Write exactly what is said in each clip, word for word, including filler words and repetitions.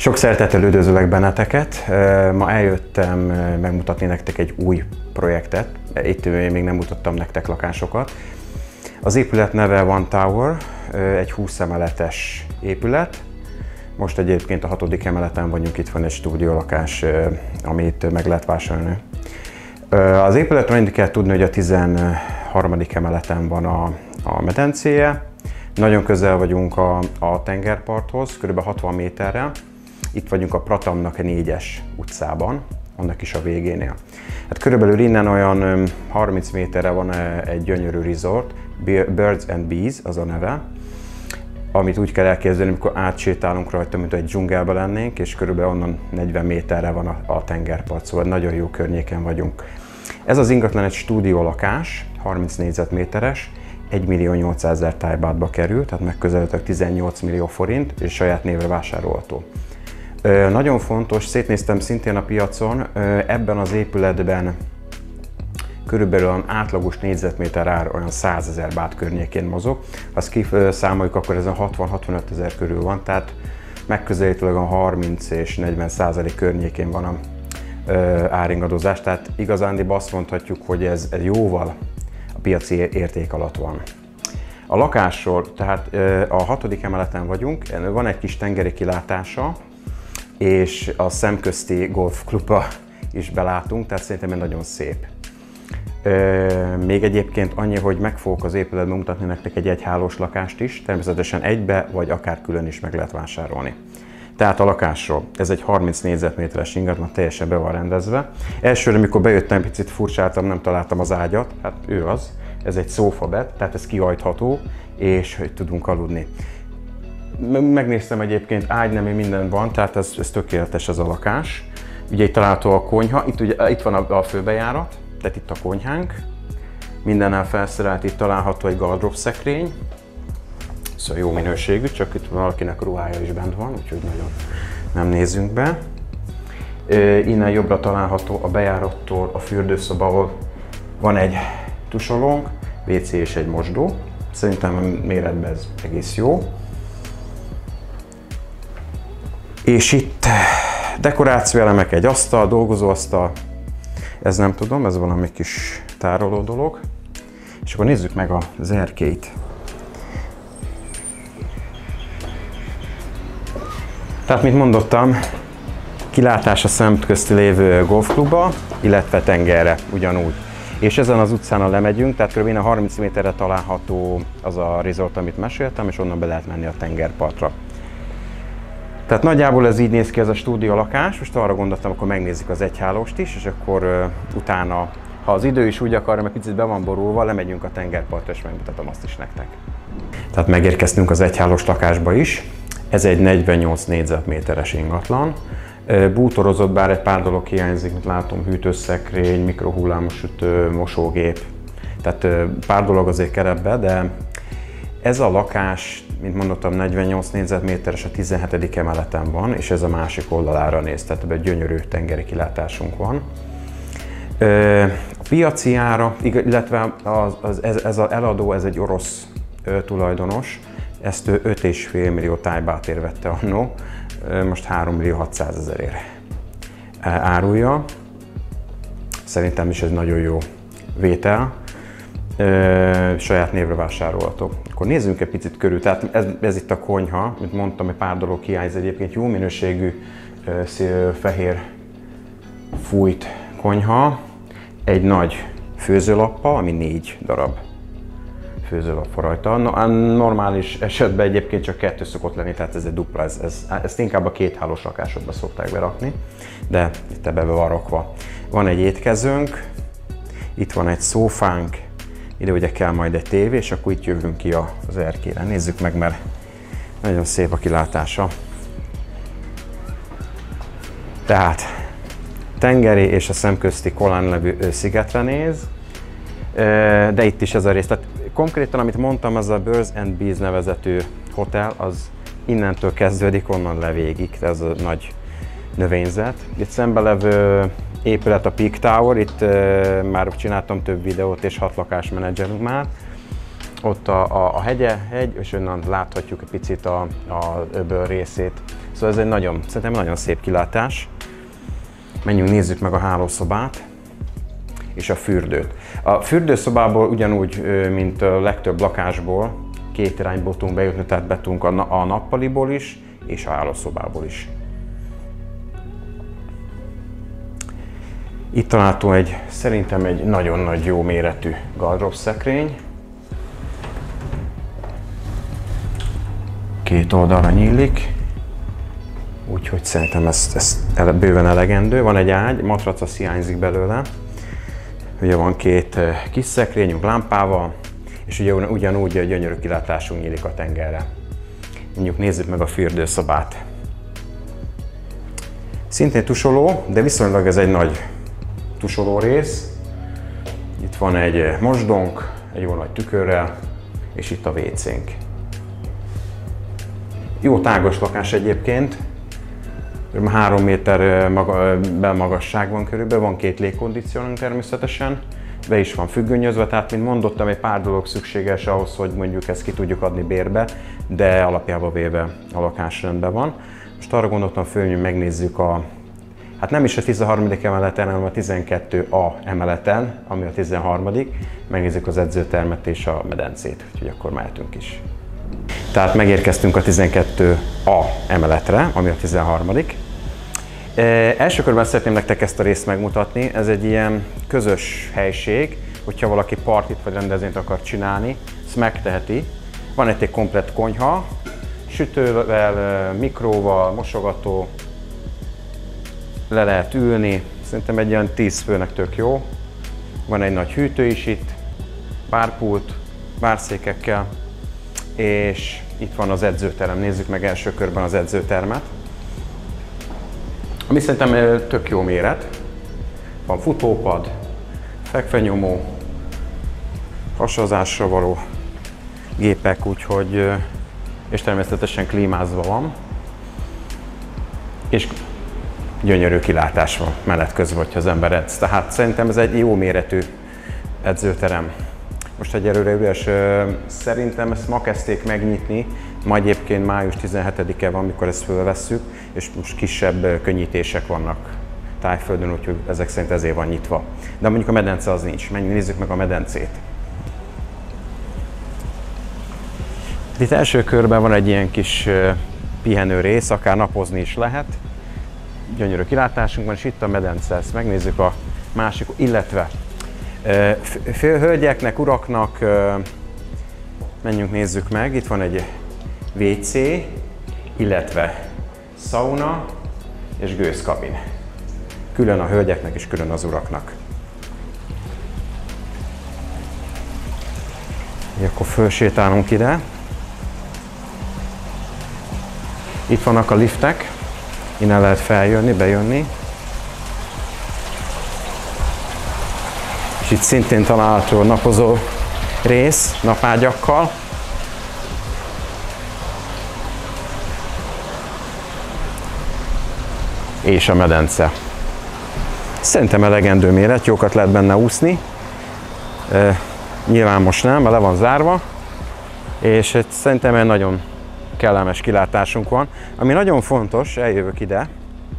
Sok szeretettel üdvözlök benneteket. Ma eljöttem megmutatni nektek egy új projektet. Itt még nem mutattam nektek lakásokat. Az épület neve One Tower, egy húsz emeletes épület. Most egyébként a hatodik emeleten vagyunk, itt van egy stúdiólakás, amit meg lehet vásárolni. Az épületről mindig kell tudni, hogy a tizenharmadik emeleten van a, a medencéje. Nagyon közel vagyunk a, a tengerparthoz, kb. hatvan méterre. Itt vagyunk a Pratamnak a négyes utcában, annak is a végénél. Hát körülbelül innen olyan harminc méterre van egy gyönyörű resort, Birds and Bees az a neve, amit úgy kell elképzelni, amikor átsétálunk rajta, mint egy dzsungelben lennénk, és körülbelül onnan negyven méterre van a, a tengerpart, szóval nagyon jó környéken vagyunk. Ez az ingatlan egy stúdiólakás, harminc négyzetméteres, egymillió nyolcszázezer tájbátba kerül, tehát megközelítőleg tizennyolc millió forint, és saját névre vásárolható. Ö, nagyon fontos, szétnéztem szintén a piacon, ö, ebben az épületben körülbelül átlagos négyzetméter ár olyan százezer bát környékén mozog. Ha azt kiszámoljuk, akkor ez a hatvan-hatvanöt ezer körül van, tehát megközelítőleg a harminc és negyven százalék környékén van a ö, áringadozás, tehát igazándiból azt mondhatjuk, hogy ez, ez jóval a piaci érték alatt van. A lakásról, tehát ö, a hatodik emeleten vagyunk, van egy kis tengeri kilátása, és a szemközti golfklubba is belátunk, tehát szerintem nagyon szép. Még egyébként annyi, hogy meg fogok az épületben mutatni nektek egy egyhálós lakást is, természetesen egybe, vagy akár külön is meg lehet vásárolni. Tehát a lakásról, ez egy harminc négyzetméteres ingatlan, teljesen be van rendezve. Elsőre, amikor bejöttem, picit furcsáltam, nem találtam az ágyat, hát ő az, ez egy szófabed, tehát ez kihajtható, és hogy tudunk aludni. Megnéztem egyébként, ágynemi minden van, tehát ez, ez tökéletes ez a lakás. Ugye itt található a konyha, itt, ugye, itt van a, a főbejárat, tehát itt a konyhánk. Mindennel felszerelt, itt található egy gardrób szekrény. Szóval jó minőségű, csak itt valakinek ruhája is bent van, úgyhogy nagyon nem nézzünk be. Innen jobbra található a bejárattól a fürdőszoba, ahol van egy tusolónk, vé cé és egy mosdó. Szerintem méretben ez egész jó. És itt dekorációelemek, egy asztal, dolgozóasztal, ez nem tudom, ez valami kis tároló dolog. És akkor nézzük meg az erkélyt. Tehát, mint mondottam, kilátás a szemközti lévő golfklubba, illetve tengerre ugyanúgy. És ezen az utcán lemegyünk, tehát kb. A harminc méterre található az a resort, amit meséltem, és onnan be lehet menni a tengerpartra. Tehát nagyjából ez így néz ki, ez a stúdiólakás. Most arra gondoltam, akkor megnézzük az egyhálóst is, és akkor uh, utána, ha az idő is úgy akarja, mert picit be van borulva, lemegyünk a tengerpartra, és megmutatom azt is nektek. Tehát megérkeztünk az egyhálós lakásba is. Ez egy negyvennyolc négyzetméteres ingatlan. Bútorozott, bár egy pár dolog hiányzik, mint látom, hűtőszekrény, mikrohullámos sütő, mosógép. Tehát pár dolog azért keretbe, de ez a lakás, mint mondottam, negyvennyolc négyzetméteres, a tizenhetedik emeleten van, és ez a másik oldalára néz, tehát ebben gyönyörű tengeri kilátásunk van. A piaci ára, illetve az, az, ez, ez az eladó, ez egy orosz tulajdonos, ezt ő öt egész öt millió tájbátért vette annó, most három millió hatszázezerért árulja. Szerintem is ez nagyon jó vétel. Saját névre vásárolható. Akkor nézzünk egy picit körül, tehát ez, ez itt a konyha, mint mondtam, egy pár dolog hiányzik, egyébként jó minőségű fehér fújt konyha, egy nagy főzőlappal, ami négy darab főzőlap van rajta. Normális esetben egyébként csak kettő szokott lenni, tehát ez egy dupla, ez, ez, ezt inkább a kéthálós lakásokba szokták berakni, de itt ebbe van rakva. Van egy étkezőnk, itt van egy szófánk, ide ugye kell majd egy tévé, és akkor itt jövünk ki az erkélyre. Nézzük meg, mert nagyon szép a kilátása. Tehát tengeri és a szemközti Kolán levő szigetre néz, de itt is ez a rész. Tehát konkrétan, amit mondtam, ez a Birds and Bees nevezetű hotel, az innentől kezdődik, onnan le végig, ez a nagy növényzet. Itt szembe levő épület a Peak Tower, itt uh, már csináltam több videót, és hat lakásmenedzserünk már. Ott a, a, a hegye, hegy, és onnan láthatjuk egy picit a, a öböl részét. Szóval ez egy nagyon, szerintem nagyon szép kilátás. Menjünk, nézzük meg a hálószobát és a fürdőt. A fürdőszobából ugyanúgy, mint a legtöbb lakásból, két irányból tudunk bejutni, tehát be tudunk a nappaliból is, és a hálószobából is. Itt található egy, szerintem egy nagyon nagy jó méretű gardrób szekrény. Két oldalra nyílik, úgyhogy szerintem ez, ez bőven elegendő. Van egy ágy, matrac az hiányzik belőle. Ugye van két kis szekrényünk lámpával, és ugye ugyanúgy egy gyönyörű kilátásunk nyílik a tengerre. Mondjuk nézzük meg a fürdőszobát. Szintén tusoló, de viszonylag ez egy nagy tusoló rész. Itt van egy mosdónk, egy jó nagy tükörrel, és itt a vécénk. Jó tágos lakás egyébként, három méter maga, belmagasság van körülbelül, van két légkondicionálunk természetesen, be is van függönyözve, tehát mint mondottam, egy pár dolog szükséges ahhoz, hogy mondjuk ezt ki tudjuk adni bérbe, de alapjában véve a lakás rendben van. Most arra gondoltam föl, hogy megnézzük a, hát nem is a tizenharmadik emeleten, hanem a tizenkettő A emeleten, ami a tizenharmadik Megnézzük az edzőtermet és a medencét, úgyhogy akkor mehetünk is. Tehát megérkeztünk a tizenkettő A emeletre, ami a tizenharmadik E, első körben szeretném nektek ezt a részt megmutatni. Ez egy ilyen közös helység, hogyha valaki partit vagy rendezvényt akar csinálni, ezt megteheti. Van egy, egy komplett konyha, sütővel, mikróval, mosogató, le lehet ülni. Szerintem egy ilyen tíz főnek tök jó. Van egy nagy hűtő is itt, bárpult, bárszékekkel, és itt van az edzőterem. Nézzük meg első körben az edzőtermet, ami szerintem tök jó méret. Van futópad, fekvenyomó, hasazásra való gépek, úgyhogy, és természetesen klímázva van. És gyönyörű kilátás van menet közben, hogyha az ember edz. Tehát szerintem ez egy jó méretű edzőterem. Most egyelőre üres, szerintem ezt ma kezdték megnyitni, ma egyébként május tizenhetedike van, amikor ezt fölvesszük, és most kisebb könnyítések vannak Tájföldön, úgyhogy ezek szerint ezért van nyitva. De mondjuk a medence az nincs. Menjünk, nézzük meg a medencét. Itt első körben van egy ilyen kis pihenő rész, akár napozni is lehet. Gyönyörű kilátásunk van, és itt a medence, ezt megnézzük a másik, illetve hölgyeknek, uraknak, menjünk, nézzük meg, itt van egy vé cé, illetve szauna és gőzkabin. Külön a hölgyeknek és külön az uraknak. Akkor fölsétálunk ide. Itt vannak a liftek, innen lehet feljönni, bejönni. És itt szintén található napozó rész, napágyakkal. És a medence. Szerintem elegendő méret, jókat lehet benne úszni. E, nyilván most nem, mert le van zárva. És szerintem egy nagyon kellemes kilátásunk van. Ami nagyon fontos, eljövök ide.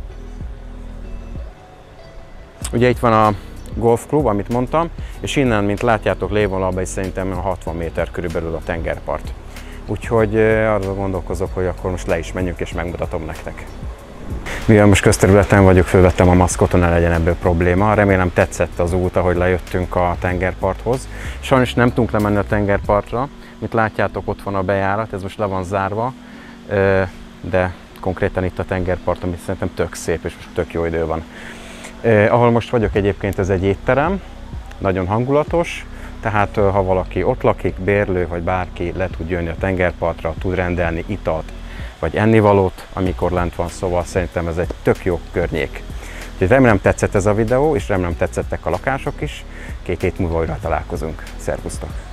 Ugye itt van a golfklub, amit mondtam, és innen, mint látjátok, lévonalban is szerintem hatvan méter körülbelül a tengerpart. Úgyhogy arra gondolkozok, hogy akkor most le is menjünk és megmutatom nektek. Mivel most közterületen vagyok, fölvettem a maszkot, ne legyen ebből probléma. Remélem tetszett az út, ahogy lejöttünk a tengerparthoz. Sajnos nem tudunk lemenni a tengerpartra, mint látjátok, ott van a bejárat, ez most le van zárva, de konkrétan itt a tengerpart, ami szerintem tök szép, és most tök jó idő van. Eh, ahol most vagyok egyébként, ez egy étterem, nagyon hangulatos, tehát ha valaki ott lakik, bérlő vagy bárki le tud jönni a tengerpartra, tud rendelni italt vagy ennivalót, amikor lent van, szóval szerintem ez egy tök jó környék. Úgyhogy remélem tetszett ez a videó, és remélem tetszettek a lakások is. Két hét múlva újra találkozunk. Szervusztok!